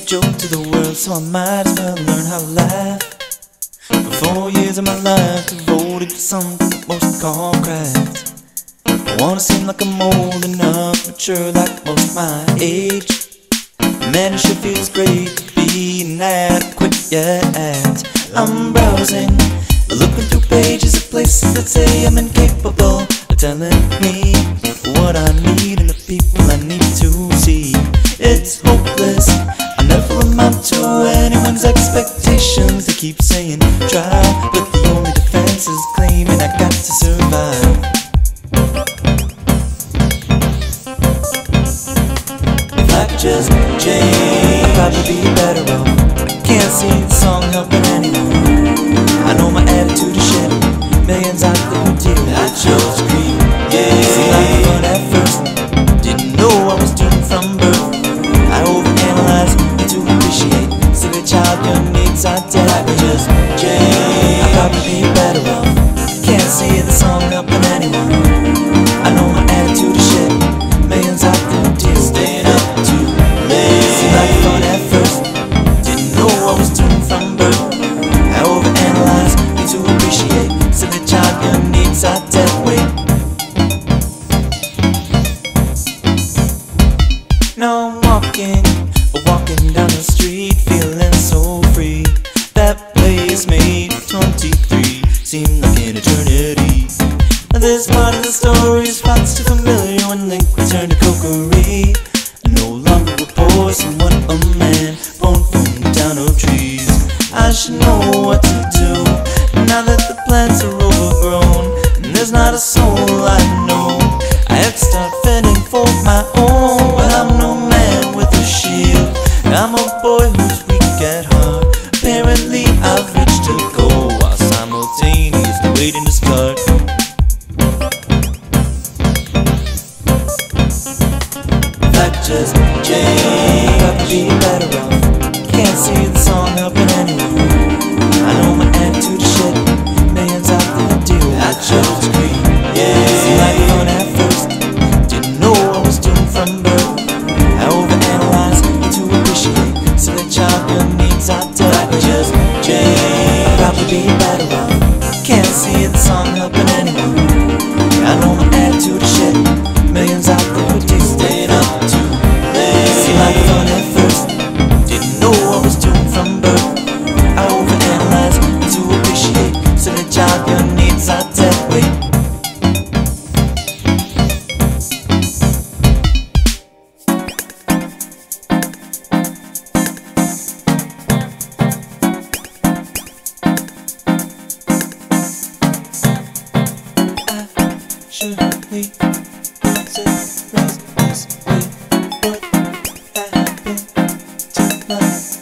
joke to the world, so I might as well learn how to laugh. For 4 years of my life devoted to something that most call craft. I wanna seem like I'm old enough, mature like most my age. Man, it sure feels great to be inadequate yet. I'm browsing, looking through pages of places that say I'm incapable of telling me what I need and the people I need to see. It's hopeless, I never amount to anyone's expectations. They keep saying try, but the only defense is claiming I got to survive. If I could just change, I'd probably be better off. Can't see the song helping anyone. I know my attitude is shit, millions out there who do. I chose green, yeah. Seemed like fun at first, didn't know I was doomed from birth. I overanalyze to appreciate. See the child, your needs are dead. I could just change, I'd probably be better off. Can't see the song helping anyone. I know my attitude is shit, millions out there who do. Staying up too late. Seemed like fun at first, didn't know I was doomed from birth. I overanalyze to appreciate. See the child, your needs are dead. Wait. Now I'm walking down the street, feeling so free. That place made 23 seem like an eternity. This part of the story spots too familiar when they return to cokery. No longer a voice and what a man born from down of trees. I should know what to do now that the plants are overgrown and there's not a soul I know. I have to start fending for my own, but I'm no man with a shield. I'm a boy who's weak at heart. Apparently I've reached a goal while simultaneously waiting to start. If I could just change, I'd be better off. Can't see the song helping anyone. I know my attitude is shit, millions out there do. I chose green, yeah. Seemed like fun at first, didn't know I was doomed from birth. I overanalyze to appreciate. See the child, your needs are dead. I could just change, I'd probably be better off. Can't see the song helping anyone. I know my attitude is shit, millions out there who do. Staying up too late. Seemed like fun at first, didn't know I was doomed from birth. I overanalyze to appreciate. See the child, your needs are dead. Wait. Surely possess this way. What happened to my